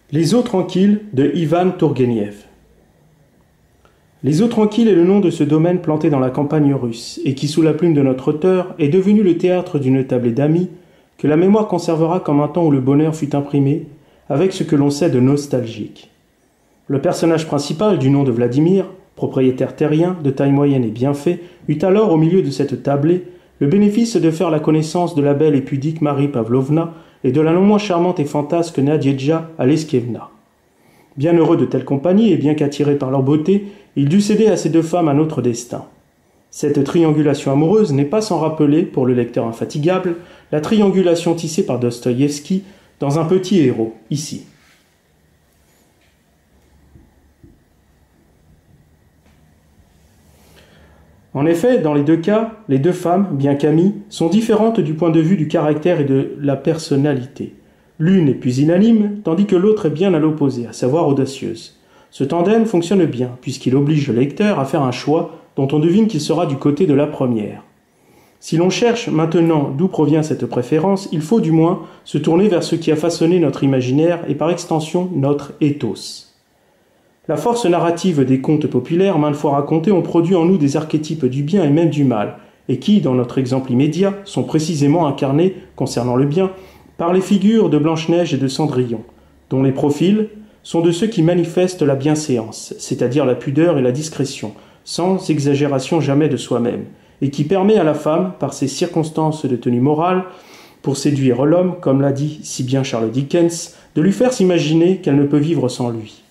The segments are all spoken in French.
Les eaux tranquilles de Ivan Tourgueniev. Les eaux tranquilles est le nom de ce domaine planté dans la campagne russe et qui, sous la plume de notre auteur, est devenu le théâtre d'une tablée d'amis que la mémoire conservera comme un temps où le bonheur fut imprimé, avec ce que l'on sait de nostalgique. Le personnage principal, du nom de Vladimir, propriétaire terrien, de taille moyenne et bien fait, eut alors, au milieu de cette tablée, le bénéfice de faire la connaissance de la belle et pudique Marie Pavlovna et de la non moins charmante et fantasque Nadieja Aleskevna. Bien heureux de telle compagnie et bien qu'attiré par leur beauté, il dut céder à ces deux femmes un autre destin. Cette triangulation amoureuse n'est pas sans rappeler, pour le lecteur infatigable, la triangulation tissée par Dostoïevski dans Un petit héros, ici. En effet, dans les deux cas, les deux femmes, bien qu'amies, sont différentes du point de vue du caractère et de la personnalité. L'une est pusillanime, tandis que l'autre est bien à l'opposé, à savoir audacieuse. Ce tandem fonctionne bien, puisqu'il oblige le lecteur à faire un choix dont on devine qu'il sera du côté de la première. Si l'on cherche maintenant d'où provient cette préférence, il faut du moins se tourner vers ce qui a façonné notre imaginaire et par extension notre ethos. La force narrative des contes populaires, maintes fois racontés, ont produit en nous des archétypes du bien et même du mal, et qui, dans notre exemple immédiat, sont précisément incarnés, concernant le bien, par les figures de Blanche-Neige et de Cendrillon, dont les profils sont de ceux qui manifestent la bienséance, c'est-à-dire la pudeur et la discrétion, sans exagération jamais de soi-même, et qui permet à la femme, par ses circonstances de tenue morale, pour séduire l'homme, comme l'a dit si bien Charles Dickens, de lui faire s'imaginer qu'elle ne peut vivre sans lui.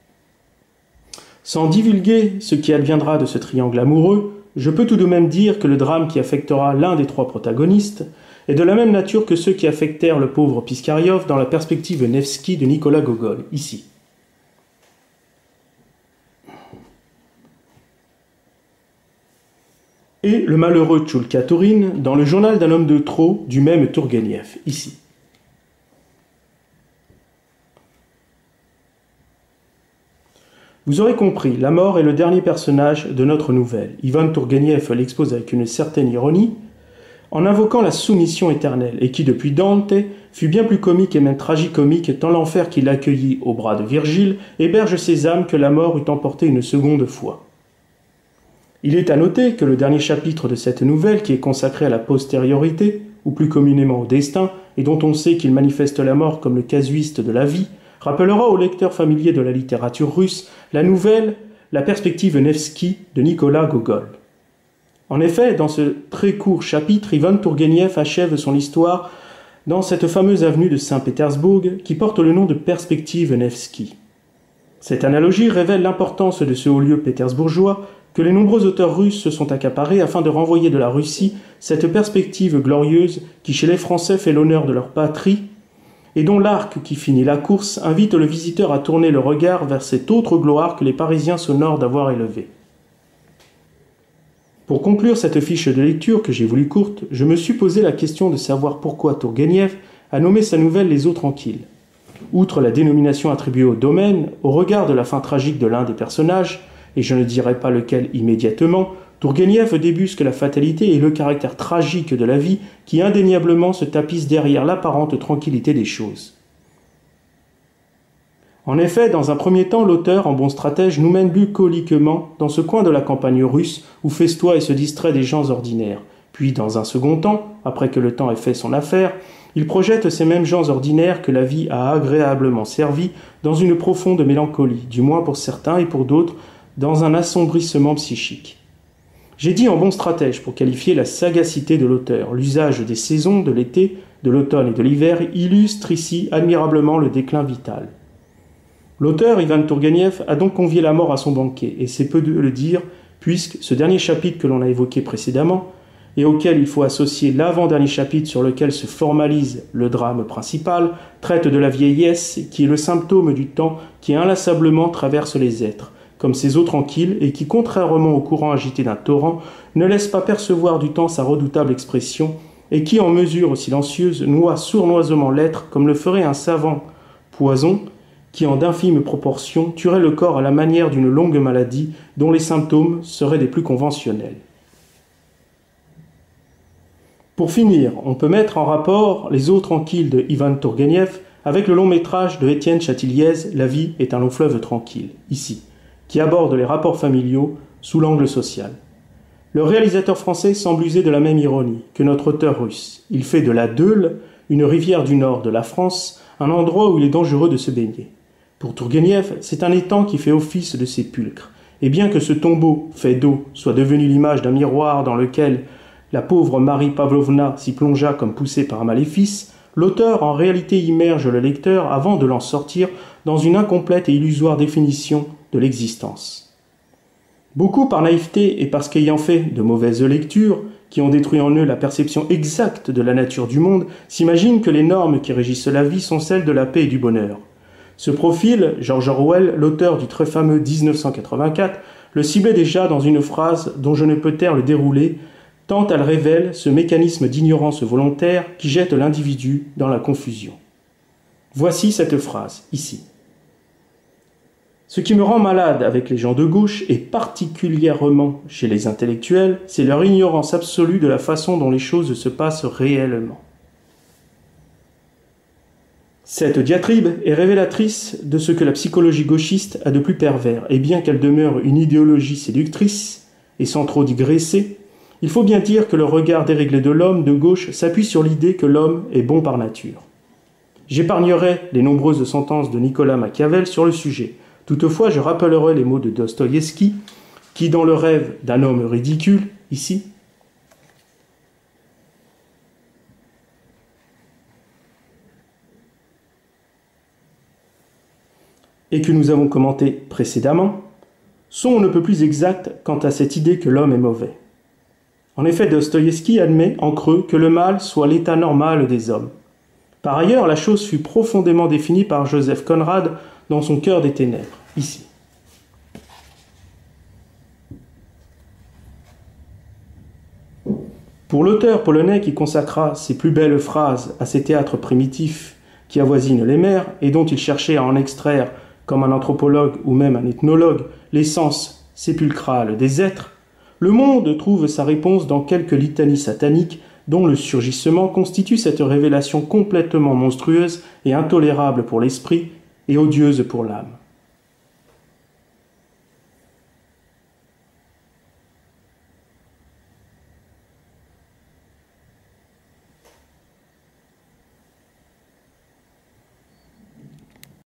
Sans divulguer ce qui adviendra de ce triangle amoureux, je peux tout de même dire que le drame qui affectera l'un des trois protagonistes est de la même nature que ceux qui affectèrent le pauvre Piskariov dans la perspective Nevsky de Nicolas Gogol, ici. Et le malheureux Tchoulka Tourine dans le journal d'un homme de trop du même Tourgueniev, ici. Vous aurez compris, la mort est le dernier personnage de notre nouvelle. Ivan Tourgueniev l'expose avec une certaine ironie, en invoquant la soumission éternelle, et qui, depuis Dante, fut bien plus comique et même tragicomique, tant l'enfer qui l'accueillit au bras de Virgile héberge ces âmes que la mort eût emportées une seconde fois. Il est à noter que le dernier chapitre de cette nouvelle, qui est consacré à la postériorité, ou plus communément au destin, et dont on sait qu'il manifeste la mort comme le casuiste de la vie, rappellera aux lecteurs familiers de la littérature russe la nouvelle « La perspective Nevsky » de Nicolas Gogol. En effet, dans ce très court chapitre, Ivan Tourgueniev achève son histoire dans cette fameuse avenue de Saint-Pétersbourg qui porte le nom de perspective Nevsky. Cette analogie révèle l'importance de ce haut lieu pétersbourgeois que les nombreux auteurs russes se sont accaparés afin de renvoyer de la Russie cette perspective glorieuse qui chez les Français fait l'honneur de leur patrie et dont l'arc qui finit la course invite le visiteur à tourner le regard vers cette autre gloire que les Parisiens s'honorent d'avoir élevée. Pour conclure cette fiche de lecture que j'ai voulu courte, je me suis posé la question de savoir pourquoi Tourgueniev a nommé sa nouvelle Les eaux tranquilles. Outre la dénomination attribuée au domaine, au regard de la fin tragique de l'un des personnages, et je ne dirai pas lequel immédiatement, Tourgueniev débusque la fatalité et le caractère tragique de la vie qui indéniablement se tapissent derrière l'apparente tranquillité des choses. En effet, dans un premier temps, l'auteur, en bon stratège, nous mène bucoliquement dans ce coin de la campagne russe où festoient et se distraient des gens ordinaires. Puis, dans un second temps, après que le temps ait fait son affaire, il projette ces mêmes gens ordinaires que la vie a agréablement servi dans une profonde mélancolie, du moins pour certains et pour d'autres, dans un assombrissement psychique. J'ai dit en bon stratège pour qualifier la sagacité de l'auteur. L'usage des saisons, de l'été, de l'automne et de l'hiver illustre ici admirablement le déclin vital. L'auteur, Ivan Tourgueniev, a donc convié la mort à son banquet, et c'est peu de le dire, puisque ce dernier chapitre que l'on a évoqué précédemment, et auquel il faut associer l'avant-dernier chapitre sur lequel se formalise le drame principal, traite de la vieillesse, qui est le symptôme du temps qui inlassablement traverse les êtres, comme ces eaux tranquilles, et qui, contrairement au courant agité d'un torrent, ne laisse pas percevoir du temps sa redoutable expression, et qui, en mesure silencieuse, noie sournoisement l'être, comme le ferait un savant poison, qui, en d'infimes proportions, tuerait le corps à la manière d'une longue maladie dont les symptômes seraient des plus conventionnels. Pour finir, on peut mettre en rapport Les eaux tranquilles de Ivan Tourgueniev avec le long métrage de Étienne Chatiliez, La vie est un long fleuve tranquille, ici, qui aborde les rapports familiaux sous l'angle social. Le réalisateur français semble user de la même ironie que notre auteur russe. Il fait de la Deule, une rivière du nord de la France, un endroit où il est dangereux de se baigner. Pour Tourguenieff, c'est un étang qui fait office de sépulcre. Et bien que ce tombeau fait d'eau soit devenu l'image d'un miroir dans lequel la pauvre Marie Pavlovna s'y plongea comme poussée par un maléfice, l'auteur en réalité immerge le lecteur avant de l'en sortir dans une incomplète et illusoire définition de l'existence. Beaucoup par naïveté et parce qu'ayant fait de mauvaises lectures, qui ont détruit en eux la perception exacte de la nature du monde, s'imaginent que les normes qui régissent la vie sont celles de la paix et du bonheur. Ce profil, George Orwell, l'auteur du très fameux 1984, le ciblait déjà dans une phrase dont je ne peux taire le déroulé, tant elle révèle ce mécanisme d'ignorance volontaire qui jette l'individu dans la confusion. Voici cette phrase, ici. Ce qui me rend malade avec les gens de gauche, et particulièrement chez les intellectuels, c'est leur ignorance absolue de la façon dont les choses se passent réellement. Cette diatribe est révélatrice de ce que la psychologie gauchiste a de plus pervers, et bien qu'elle demeure une idéologie séductrice, et sans trop digresser, il faut bien dire que le regard déréglé de l'homme de gauche s'appuie sur l'idée que l'homme est bon par nature. J'épargnerai les nombreuses sentences de Nicolas Machiavel sur le sujet. Toutefois, je rappellerai les mots de Dostoïevski, qui, dans le rêve d'un homme ridicule, ici, et que nous avons commenté précédemment, sont on ne peut plus exacts quant à cette idée que l'homme est mauvais. En effet, Dostoïevski admet en creux que le mal soit l'état normal des hommes. Par ailleurs, la chose fut profondément définie par Joseph Conrad dans son Cœur des ténèbres, ici. Pour l'auteur polonais qui consacra ses plus belles phrases à ces théâtres primitifs qui avoisinent les mers et dont il cherchait à en extraire, comme un anthropologue ou même un ethnologue, l'essence sépulcrale des êtres, le monde trouve sa réponse dans quelques litanies sataniques dont le surgissement constitue cette révélation complètement monstrueuse et intolérable pour l'esprit et odieuse pour l'âme.